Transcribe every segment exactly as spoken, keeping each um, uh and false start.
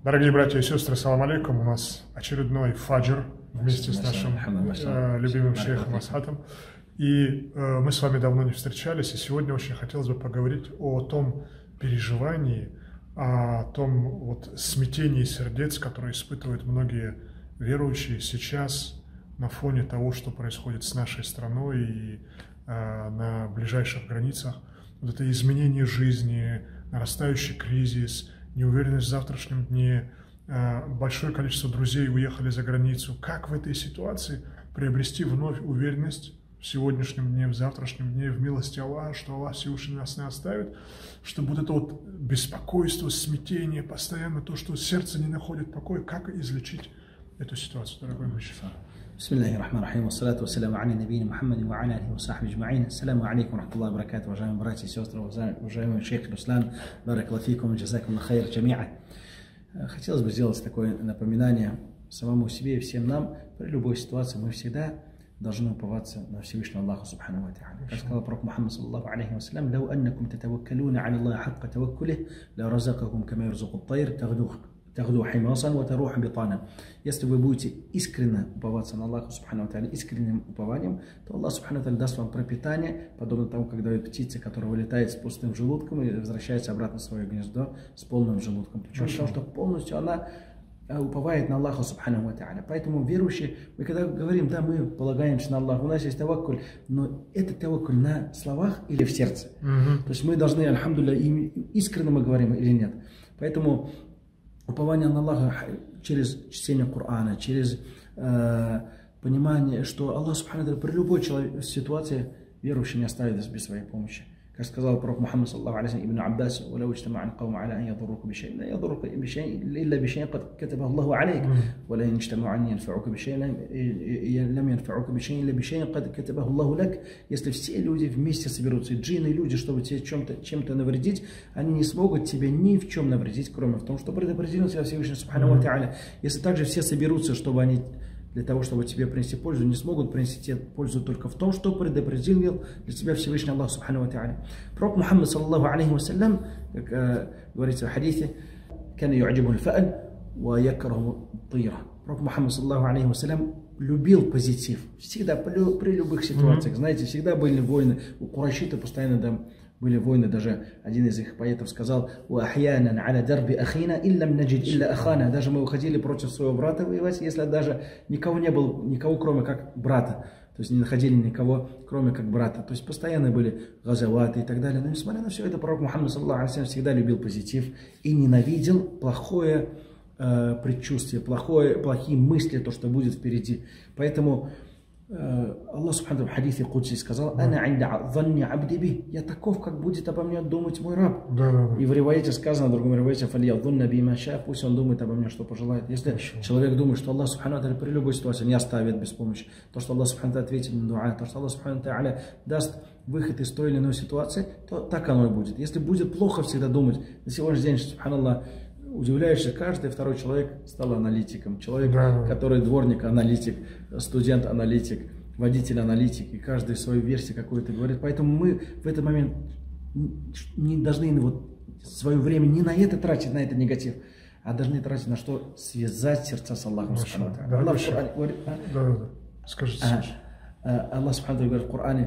Дорогие братья и сестры, салам алейкум. У нас очередной фаджр вместе с нашим э, любимым шейхом Асхатом. И э, мы с вами давно не встречались, и сегодня очень хотелось бы поговорить о том переживании, о том вот смятении сердец, которое испытывают многие верующие сейчас на фоне того, что происходит с нашей страной и э, на ближайших границах. Вот это изменение жизни, нарастающий кризис, неуверенность в завтрашнем дне, большое количество друзей уехали за границу. Как в этой ситуации приобрести вновь уверенность в сегодняшнем дне, в завтрашнем дне, в милости Аллаха, что Аллах Всевышний нас не оставит, чтобы вот это вот беспокойство, смятение, постоянно то, что сердце не находит покоя, как излечить эту ситуацию, дорогой мой шейх? Бисмиллахи рахмани рахим, вассалату вассаляму аля набийина Мухаммадин ва аля алихи ва сахбихи аджмаин. Ассаляму алейкум ва рахматуллахи ва баракатуху, уважаемые братья и сестры, уважаемый шейх Руслан, баракаллаху фикум, джазакум хайр джамиа. Хотелось бы сделать такое напоминание самому себе и всем нам. При любой ситуации мы всегда должны уповаться на Всевышнего Аллаха Субхану ва Тааля. Как сказал пророк Мухаммад саллаллаху алейхи ва саллям: «Лау аннакум татаваккалуна аля Аллахи хакка таваккулих, ла разакакум кама ярзуку ат-тайр тагду химасан ва таруху битана». Если вы будете искренне уповаться на Аллаха Субхану ва Тааля, искренним упованием, то Аллах Субхану ва Тааля даст вам пропитание, подобно тому, когда вы птица, которая вылетает с пустым желудком и возвращается обратно в свое гнездо с полным желудком. Почему? Потому что полностью она уповает на Аллаха Субхану ва Тааля. Поэтому верующие, мы когда говорим, да, мы полагаемся на Аллаха, у нас есть таваккуль, но это таваккуль на словах или в сердце. Mm-hmm. То есть мы должны, альхамдулилля, искренне мы говорим или нет. Поэтому упование на Аллаха через чтение Корана, через э, понимание, что Аллах Субхану ва Тааля при любой человек, ситуации верующий не оставит нас без своей помощи. Как сказал пророк Мухаммад саллаллаху алейхи ва саллям Ибн Аббас: «Валау иджтама'а аль-кавму аля ан ядуррука бишай'ин, ла ядуррука илля бишай'ин кад катабаху Аллаху алейк, ва ла ин иджтама'у ан янфa'ука бишай'ин лам янфa'ука бишай'ин илля бишай'ин кад катабаху Аллаху лак». Если все люди вместе соберутся, и джинны, и люди, чтобы тебе чем-то чем-то навредить, они не смогут тебе ни в чем навредить, кроме в том, что предопределил тебя Всевышний Субхану ва Тааля. Если также все соберутся, чтобы они для того, чтобы тебе принести пользу, не смогут принести тебе пользу только в том, что предопределил для тебя Всевышний Аллах Субхану ва Тааля. Пророк Мухаммад саллаллаху алейхи ва саллям, как э, говорится в хадисе, «Кана ю'аджибуху аль-фа'ль ва якраху ат-тира». Пророк Мухаммад саллаллаху алейхи ва саллям любил позитив. Всегда, при любых ситуациях. Mm-hmm. Знаете, всегда были войны. У курайшита постоянно там были войны, даже один из их поэтов сказал: «Уахьянан аля дарби ахина иллам наджид илля ахана». Даже мы уходили против своего брата воевать, если даже никого не было, никого кроме как брата. То есть не находили никого кроме как брата. То есть постоянно были газаваты и так далее. Но несмотря на все это, пророк Мухаммад саллаллаху алейхи ва саллям всегда любил позитив и ненавидел плохое э, предчувствие, плохое, плохие мысли, то, что будет впереди. Поэтому Аллах Субхану в хадисе Кудси сказал: «Ана инда занни абди би». Я таков, как будет обо мне думать мой раб. Да, да, да. И в риваяте сказано, в другом риваяте: «Фальядзунна бима ша», пусть он думает обо мне, что пожелает. Если Хорошо. Человек думает, что Аллах Субхану при любой ситуации не оставит без помощи, то, что Аллах Субхану ответит на дуа, то, что Аллах Субхану даст выход из той или иной ситуации, то так оно и будет. Если будет плохо всегда думать, на сегодняшний день, Субханаллах, удивляешься, каждый второй человек стал аналитиком. Человек, да. который дворник, аналитик, студент, аналитик, водитель, аналитик, и каждый свою версию какую-то говорит. Поэтому мы в этот момент не должны вот свое время не на это тратить, на этот негатив, а должны тратить на что? Связать сердца с Аллахом. Да, Аллах в Коране говорит, а? да, да, да. Скажите, а, Аллах Субхану говорит в Коране: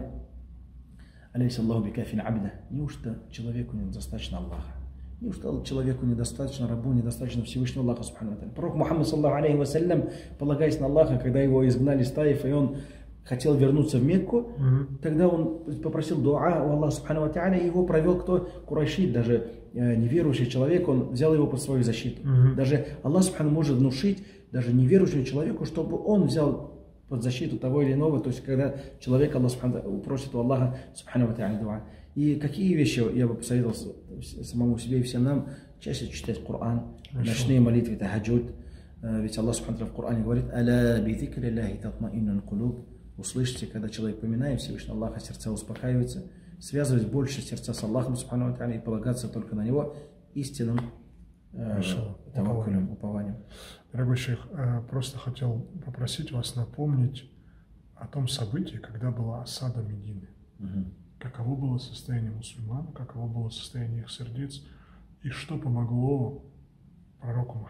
«Алейса Аллаху бикафин абда». Неужто человеку недостаточно Аллаха? Неужто человеку недостаточно, рабу недостаточно Всевышнего Аллаха Субхану ва Тааля? Пророк Мухаммад саллаллаху алейхи ва саллям, полагаясь на Аллаха, когда его изгнали из Таифа, и он хотел вернуться в Мекку, mm-hmm. тогда он попросил дуа у Аллаха Субхану ва Тааля, и его провел кто? Курайшит, даже э, неверующий человек, он взял его под свою защиту. Mm-hmm. Даже Аллах Субхану может внушить даже неверующему человеку, чтобы он взял под защиту того или иного, то есть когда человек, Аллах Субхану, просит у Аллаха Субхану ва Тааля дуа. И какие вещи я бы посоветовал самому себе и всем нам? Чаще читать Коран, ночные молитвы, тахаджуд. Ведь Аллах Субхану в Коране говорит: «Аля би зикри Аллахи татмаиннул кулуб». Услышите, когда человек поминает Всевышнего Аллаха, сердца успокаиваются. Связывать больше сердца с Аллахом Субхану ва Тааля и полагаться только на Него истинным э, таваккулем, упованием. Дорогой шейх, просто хотел попросить вас напомнить о том событии, когда была осада Медины. Угу. Каково было состояние мусульман, каково было состояние их сердец, и что помогло пророку Мухаммаду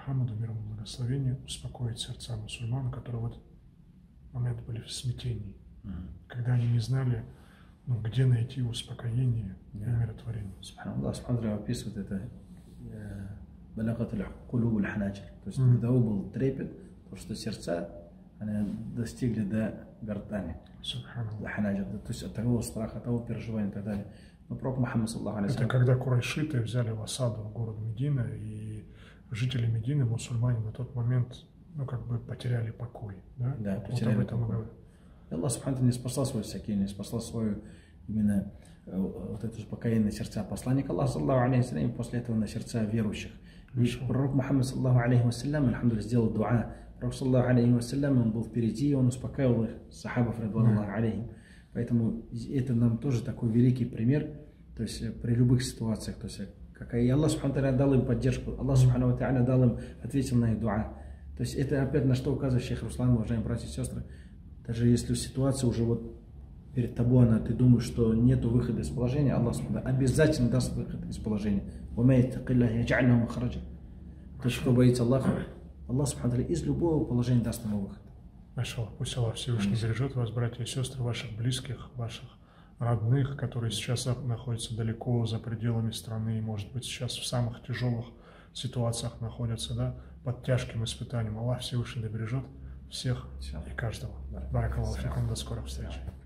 Мухаммаду, мир ему и благословение, успокоить сердца мусульман, которые в этот момент были в смятении, mm-hmm. когда они не знали, ну, где найти успокоение yeah. и умиротворение. Аллах Субхану описывает это балагат аль-кулуб аль-ханаджир, то есть mm-hmm. когда был трепет, то что сердца они достигли до гортани, то есть от того страха, от того переживания и так далее. Но пророк Мухаммад саллаллаху алейхи ва саллям. Это когда курайшиты взяли в осаду город Медина, и жители Медины, мусульмане, на тот момент, ну, как бы потеряли покой. Да, да вот потеряли об этом покой. Мы Аллах Субхану не спасал свою сакину, не спасал свою именно вот это успокоение на сердца посланника Аллаха саллаллаху алейхи ва саллям, после этого на сердца верующих. И пророк Мухаммад саллаллаху алейхи ва саллям, альхамдулилля, сделал дуа. Пророк саллаллаху алейхи ва саллям, он был впереди, он успокаивал их, сахабов, радвануллаху алейхим. Поэтому это нам тоже такой великий пример, то есть при любых ситуациях, то есть какая и Аллах Субхану тааля дал им поддержку, Аллах Субхану тааля дал им, ответил на их дуа. То есть это опять на что указывает шейх Руслан, уважаемые братья и сестры. Даже если ситуация уже вот перед тобой, она, ты думаешь, что нету выхода из положения, Аллах Субхану обязательно даст выход из положения. То есть кто боится Аллаха, Аллах Субхану из любого положения даст ему выход. Машаллах, пусть Аллах Всевышний бережет вас, братья и сестры, ваших близких, ваших родных, которые сейчас находятся далеко за пределами страны, и, может быть, сейчас в самых тяжелых ситуациях находятся, да, под тяжким испытанием. Аллах Всевышний бережет всех и каждого. Баракаллаху фикум, до скорых встреч.